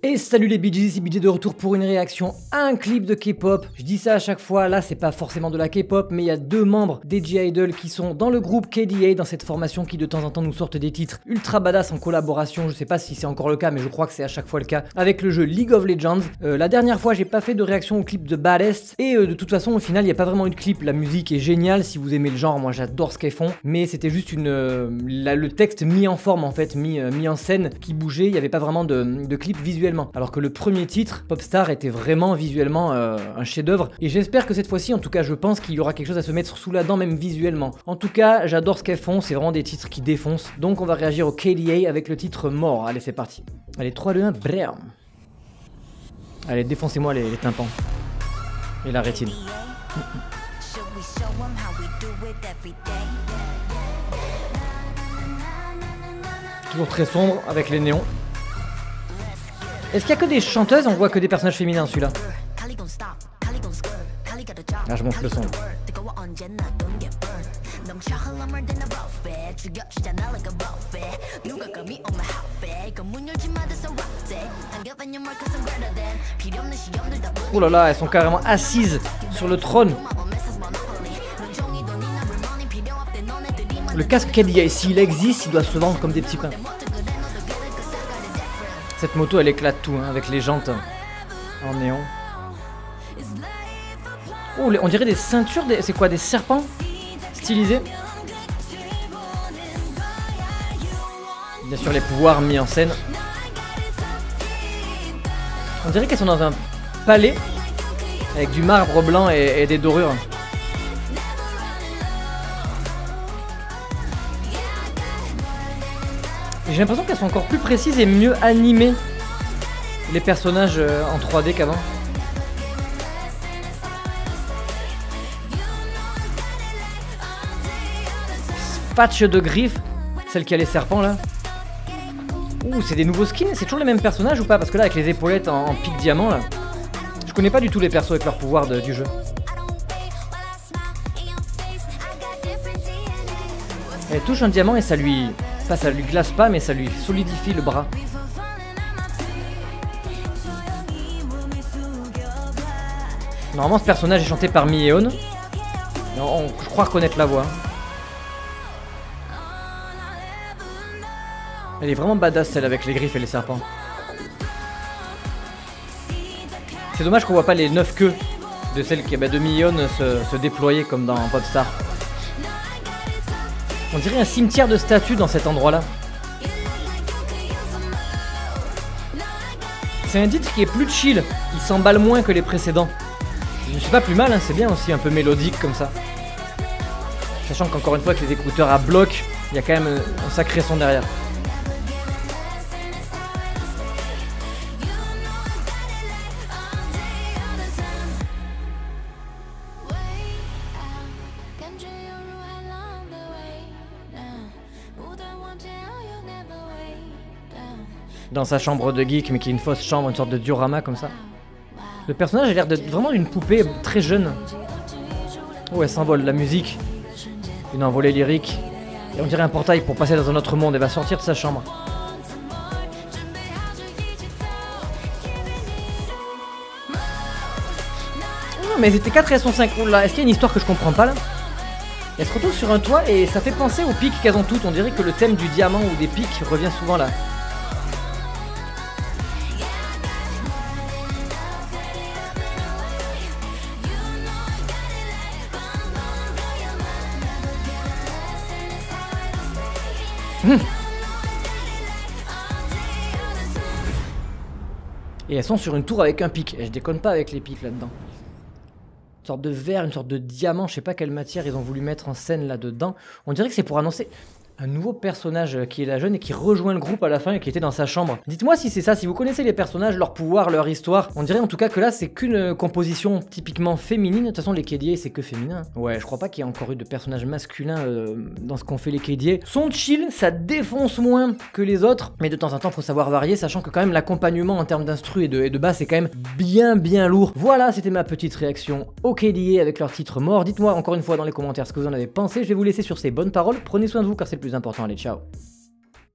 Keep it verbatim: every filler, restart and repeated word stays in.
Et salut les B Gs, c'est B J de retour pour une réaction à un clip de K-pop. Je dis ça à chaque fois, là c'est pas forcément de la K-pop, mais il y a deux membres des G-Idol qui sont dans le groupe K D A, dans cette formation qui de temps en temps nous sortent des titres ultra badass en collaboration. Je sais pas si c'est encore le cas, mais je crois que c'est à chaque fois le cas avec le jeu League of Legends. Euh, la dernière fois j'ai pas fait de réaction au clip de Baddest, et euh, de toute façon au final il n'y a pas vraiment eu de clip. La musique est géniale, si vous aimez le genre, moi j'adore ce qu'elles font, mais c'était juste une euh, la, le texte mis en forme en fait, mis, euh, mis en scène, qui bougeait, il n'y avait pas vraiment de, de clip visuellement. Alors que le premier titre, Popstar, était vraiment visuellement euh, un chef-d'œuvre, et j'espère que cette fois-ci, en tout cas je pense qu'il y aura quelque chose à se mettre sous la dent même visuellement. En tout cas, j'adore ce qu'elles font, c'est vraiment des titres qui défoncent, donc on va réagir au K D A avec le titre Mort. Allez, c'est parti. Allez, trois, deux, un, brrr. Allez, défoncez-moi les, les tympans et la rétine. Toujours très sombre avec les néons. Est-ce qu'il y a que des chanteuses? On voit que des personnages féminins celui-là. Ah, je monte le son. Oh là là, elles sont carrément assises sur le trône. Le casque K D A, s'il existe, il doit se vendre comme des petits pains. Cette moto elle éclate tout hein, avec les jantes en néon. Oh, on dirait des ceintures, des... c'est quoi, des serpents stylisés? Bien sûr les pouvoirs mis en scène. On dirait qu'elles sont dans un palais avec du marbre blanc et, et des dorures. J'ai l'impression qu'elles sont encore plus précises et mieux animées, les personnages en trois D qu'avant. Patch de griffes, celle qui a les serpents là. Ouh, c'est des nouveaux skins, c'est toujours les mêmes personnages ou pas? Parce que là avec les épaulettes en, en pic diamant là, je connais pas du tout les persos avec leur pouvoir de, du jeu. Elle touche un diamant et ça lui... Pas, ça lui glace pas, mais ça lui solidifie le bras. Normalement, ce personnage est chanté par Miyeon. On, je crois reconnaître la voix. Elle est vraiment badass, celle avec les griffes et les serpents. C'est dommage qu'on voit pas les neuf queues de celle qui, bah, de Miyeon se, se déployer comme dans Popstar. On dirait un cimetière de statues dans cet endroit-là. C'est un titre qui est plus chill, il s'emballe moins que les précédents. Je ne suis pas plus mal, hein, c'est bien aussi un peu mélodique comme ça. Sachant qu'encore une fois, avec les écouteurs à bloc, il y a quand même un sacré son derrière. Dans sa chambre de geek, mais qui est une fausse chambre, une sorte de diorama comme ça. Le personnage a l'air d'être vraiment d'une poupée très jeune. Oh, elle s'envole, la musique, une envolée lyrique. Et on dirait un portail pour passer dans un autre monde. Elle va sortir de sa chambre. Oh, mais elles étaient quatre et elles sont cinq. Oh là, est-ce qu'il y a une histoire que je comprends pas là? Elles se retrouvent sur un toit et ça fait penser aux pics qu'elles ont toutes. On dirait que le thème du diamant ou des pics revient souvent là. Mmh. Et elles sont sur une tour avec un pic. Et je déconne pas avec les pics là-dedans. Une sorte de verre, une sorte de diamant. Je sais pas quelle matière ils ont voulu mettre en scène là-dedans. On dirait que c'est pour annoncer un nouveau personnage qui est la jeune et qui rejoint le groupe à la fin et qui était dans sa chambre. Dites-moi si c'est ça, si vous connaissez les personnages, leur pouvoir, leur histoire. On dirait en tout cas que là c'est qu'une composition typiquement féminine. De toute façon les K D A c'est que féminin. Ouais, je crois pas qu'il y ait encore eu de personnages masculins euh, dans ce qu'ont fait les K D A. Son chill, ça défonce moins que les autres, mais de temps en temps faut savoir varier, sachant que quand même l'accompagnement en termes d'instru et de, et de basse c'est quand même bien bien lourd. Voilà, c'était ma petite réaction au K D A avec leur titre Mort. Dites-moi encore une fois dans les commentaires ce que vous en avez pensé. Je vais vous laisser sur ces bonnes paroles. Prenez soin de vous car c'est le plus important. Allez, ciao.